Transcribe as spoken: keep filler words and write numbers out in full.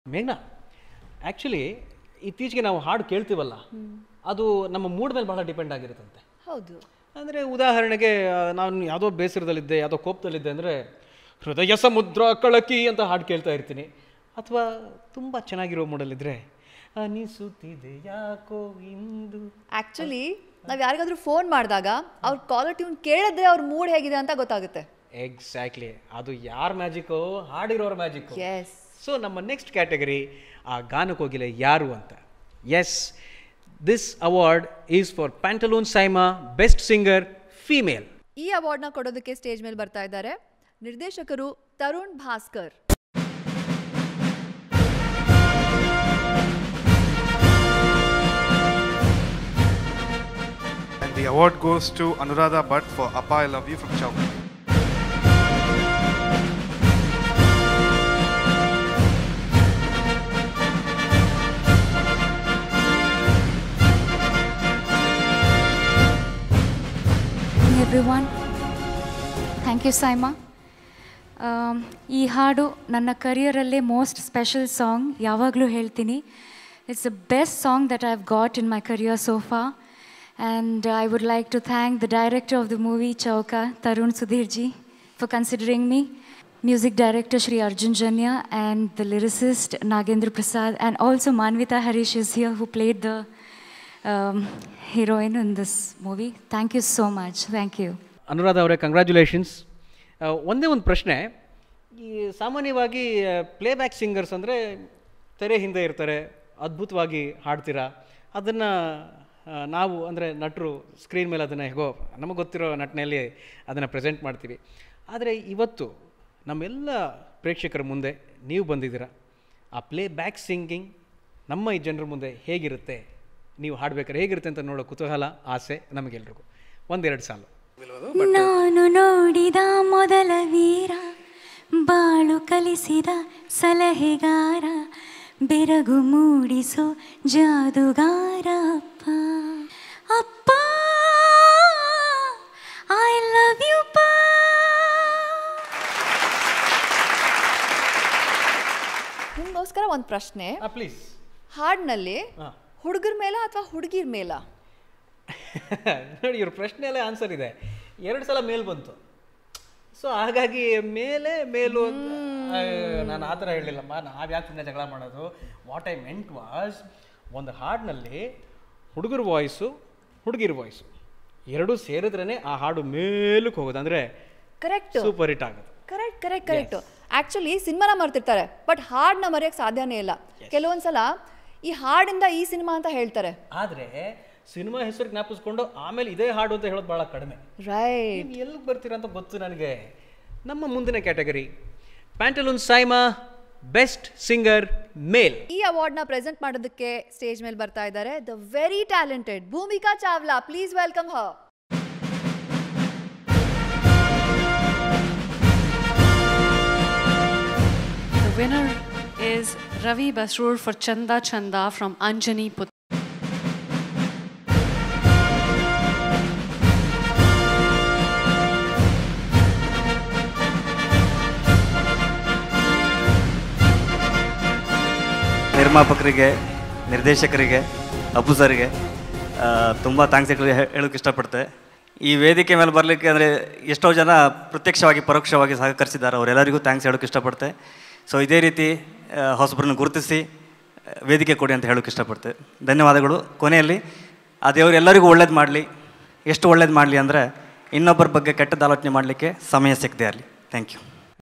ಮೇಘನಾ, ಆ್ಯಕ್ಚುಲಿ ಇತ್ತೀಚೆಗೆ ನಾವು ಹಾಡು ಕೇಳ್ತೀವಲ್ಲ, ಅದು ನಮ್ಮ ಮೂಡ್ ಮೇಲೆ ಭಾಳ ಡಿಪೆಂಡ್ ಆಗಿರುತ್ತಂತೆ. ಹೌದು. ಅಂದರೆ ಉದಾಹರಣೆಗೆ ನಾನು ಯಾವುದೋ ಬೇಸರದಲ್ಲಿದ್ದೆ, ಯಾವುದೋ ಕೋಪದಲ್ಲಿದ್ದೆ ಅಂದರೆ ಹೃದಯ ಸಮುದ್ರ ಕಳಕಿ ಅಂತ ಹಾಡು ಕೇಳ್ತಾ ಇರ್ತೀನಿ. ಅಥವಾ ತುಂಬ ಚೆನ್ನಾಗಿರೋ ಮೂಡಲ್ಲಿದ್ದರೆ ಅನಿಸುತ್ತಿದೆ ಯಾಕೋ ಇಂದು. ಆ್ಯಕ್ಚುಲಿ ನಾವು ಯಾರಿಗಾದ್ರೂ ಫೋನ್ ಮಾಡಿದಾಗ ಅವ್ರ ಕಾಲರ್ ಟ್ಯೂನ್ ಕೇಳಿದ್ರೆ ಅವ್ರ ಮೂಡ್ ಹೇಗಿದೆ ಅಂತ ಗೊತ್ತಾಗುತ್ತೆ. ಎಕ್ಸಾಕ್ಟ್ಲಿ, ಅದು ಯಾರ ಮ್ಯಾಜಿಕ್ಕೋ? ಹಾಡಿರೋರ ಮ್ಯಾಜಿಕ್ಕು. ಎಸ್. ಸೊ ನಮ್ಮ ನೆಕ್ಸ್ಟ್ ಕ್ಯಾಟಗರಿ ಆ ಗಾನಕೋಗಿಲೆ ಯಾರು ಅಂತ. Yes, this award is for Pantaloon SIIMA best singer female. ಈ ಅವಾರ್ಡ್ನ ಕೊಡೋದಕ್ಕೆ ಸ್ಟೇಜ್ ಮೇಲೆ ಬರ್ತಾ ಇದ್ದಾರೆ ನಿರ್ದೇಶಕರು Tarun Bhaskar. And the award goes to Anuradha Bhatt for Appa I Love You from Chowka. Everyone, thank you SIIMA. ಈ ಹಾಡು ನನ್ನ ಕರಿಯರಲ್ಲೇ ಮೋಸ್ಟ್ ಸ್ಪೆಷಲ್ ಸಾಂಗ್. ಯಾವಾಗಲೂ ಹೇಳ್ತೀನಿ, it's the best song that I have got in my career so far. And I would like to thank the director of the movie Chowka, Tarun Sudhir ji, for considering me, music director Shri Arjun Janya, and the lyricist Nagendra Prasad, and also Manvitha Harish is here who played the um, heroine in this movie. Thank you so much. Thank you. Anuradha ಅವರೇ, congratulations. ಒಂದೇ ಒಂದು ಪ್ರಶ್ನೆ, ಈ ಸಾಮಾನ್ಯವಾಗಿ playback singers ಅಂದರೆ ತೆರೆ ಹಿಂದೆ ಇರ್ತಾರೆ, ಅದ್ಭುತವಾಗಿ ಹಾಡ್ತೀರಾ, ಅದನ್ನು ನಾವು ಅಂದರೆ ನಟರು ಸ್ಕ್ರೀನ್ ಮೇಲೆ ಅದನ್ನು ಹೇಗೋ ನಮಗೆ ಗೊತ್ತಿರೋ ನಟನೆಯಲ್ಲಿ ಅದನ್ನು ಪ್ರೆಸೆಂಟ್ ಮಾಡ್ತೀವಿ. ಆದರೆ ಇವತ್ತು ನಮ್ಮೆಲ್ಲ ಪ್ರೇಕ್ಷಕರ ಮುಂದೆ ನೀವು ಬಂದಿದ್ದೀರಾ, ಆ ಪ್ಲೇ ಬ್ಯಾಕ್ ಸಿಂಗಿಂಗ್ ನಮ್ಮ ಈ ಜನರ ಮುಂದೆ ಹೇಗಿರುತ್ತೆ, ನೀವು ಹಾಡ್ಬೇಕಾದ್ರೆ ಹೇಗಿರುತ್ತೆ ಅಂತ ನೋಡೋ ಕುತೂಹಲ, ಆಸೆ ನಮಗೆಲ್ರಿಗೂ. ಒಂದೆರಡು ಸಾಲು. ನಾನು ನೋಡಿದ ಮೊದಲ ವೀರ, ಬಾಳು ಕಲಿಸಿದ ಸಲಹೆಗಾರ, ಬೆರಗು ಮೂಡಿಸೋ ಜಾದುಗಾರ ಅಪ್ಪ. ಅಪ್ಪ ಐ ಲವ್ ಯು ಪಾ. ನಿಮಗೋಸ್ಕರ ಒಂದು ಪ್ರಶ್ನೆ. ಪ್ಲೀಸ್. ಹಾಡಿನಲ್ಲಿ ಹುಡುಗರ ಮೇಲ ಅಥವಾ ಹುಡುಗಿರ ಮೇಲ? ನೋಡಿ, ಇವ್ರ ಪ್ರಶ್ನೆಯಲ್ಲೇ ಆನ್ಸರ್ ಇದೆ. ಎರಡು ಸಲ ಮೇಲ್ ಬಂತು, ಸೊ ಹಾಗಾಗಿ ಮೇಲೆ ಮೇಲು. ನಾನು ಆ ಥರ ಹೇಳಲಿಲ್ಲಮ್ಮ, ನಾವು ಯಾಕೆ ಸುಮ್ಮನೆ ಜಗಳ ಮಾಡೋದು. ವಾಟ್ ಐ ಮೆಂಟ್ ವಾಸ್, ಒಂದು ಹಾಡಿನಲ್ಲಿ ಹುಡುಗರ ವಾಯ್ಸು ಹುಡುಗಿರ ವಾಯ್ಸು ಎರಡೂ ಸೇರಿದ್ರೇ ಆ ಹಾಡು ಮೇಲಕ್ಕೆ ಹೋಗೋದು, ಅಂದರೆ ಕರೆಕ್ಟ್, ಸೂಪರ್ ಹಿಟ್ ಆಗೋದು. ಕರೆಕ್ಟ್ ಕರೆಕ್ಟ್ ಕರೆಕ್ಟ್ ಆ್ಯಕ್ಚುಲಿ ಸಿನಿಮಾನ ಮರ್ತಿರ್ತಾರೆ, ಬಟ್ ಹಾಡನ್ನ ಮರೆಯೋಕ್ಕೆ ಸಾಧ್ಯನೇ ಇಲ್ಲ. ಕೆಲವೊಂದ್ಸಲ ಈ ಹಾಡಿಂದ ಈ ಸಿನಿಮಾ ಅಂತ ಹೇಳ್ತಾರೆ, ಆದರೆ ಸಿನಿಮಾ ಹೆಸರು ಜ್ಞಾಪಿಸ್ಕೊಂಡು ಆಮೇಲೆ ಇದೇ ಹಾಡು ಅಂತ ಹೇಳೋದು ಭಾಳ ಕಡಿಮೆ. ರೈಟ್. ಎಲ್ಲಿಗೆ ಬರ್ತೀರಾ ಅಂತ ಗೊತ್ತು ನನಗೆ. ನಮ್ಮ ಮುಂದಿನ category Pantaloon SIIMA best singer male. ಈ ಅವಾರ್ಡ್ನ ಪ್ರೆಸೆಂಟ್ ಮಾಡೋದಕ್ಕೆ ಸ್ಟೇಜ್ ಮೇಲೆ ಬರ್ತಾ ಇದ್ದಾರೆ the very talented Bhumika Chawla. Please welcome her. The winner is Ravi Basroor for Chanda Chanda from Anjani Put. ನಿರ್ಮಾಪಕರಿಗೆ, ನಿರ್ದೇಶಕರಿಗೆ, ಅಪ್ಪು ಸರ್ಗೆ ತುಂಬ ಥ್ಯಾಂಕ್ಸ್ ಹೇಳೋಕ್ಕೆ ಇಷ್ಟಪಡ್ತೆ. ಈ ವೇದಿಕೆ ಮೇಲೆ ಬರಲಿಕ್ಕೆ ಅಂದರೆ ಎಷ್ಟೋ ಜನ ಪ್ರತ್ಯಕ್ಷವಾಗಿ ಪರೋಕ್ಷವಾಗಿ ಸಹಕರಿಸಿದ್ದಾರೆ, ಅವರೆಲ್ಲರಿಗೂ ಥ್ಯಾಂಕ್ಸ್ ಹೇಳೋಕ್ಕೆ ಇಷ್ಟಪಡ್ತೆ. ಸೊ ಇದೇ ರೀತಿ ಹೊಸಬ್ರನ್ನ ಗುರುತಿಸಿ ವೇದಿಕೆ ಕೊಡಿ ಅಂತ ಹೇಳೋಕ್ಕೆ ಇಷ್ಟಪಡ್ತೆ. ಧನ್ಯವಾದಗಳು. ಕೊನೆಯಲ್ಲಿ ಆ ದೇವರು ಎಲ್ಲರಿಗೂ ಒಳ್ಳೇದು ಮಾಡಲಿ. ಎಷ್ಟು ಒಳ್ಳೇದು ಮಾಡಲಿ ಅಂದರೆ ಇನ್ನೊಬ್ಬರ ಬಗ್ಗೆ ಕೆಟ್ಟದ್ದು ಆಲೋಚನೆ ಮಾಡಲಿಕ್ಕೆ ಸಮಯ ಸಿಗದೆ ಇರಲಿ. Thank you.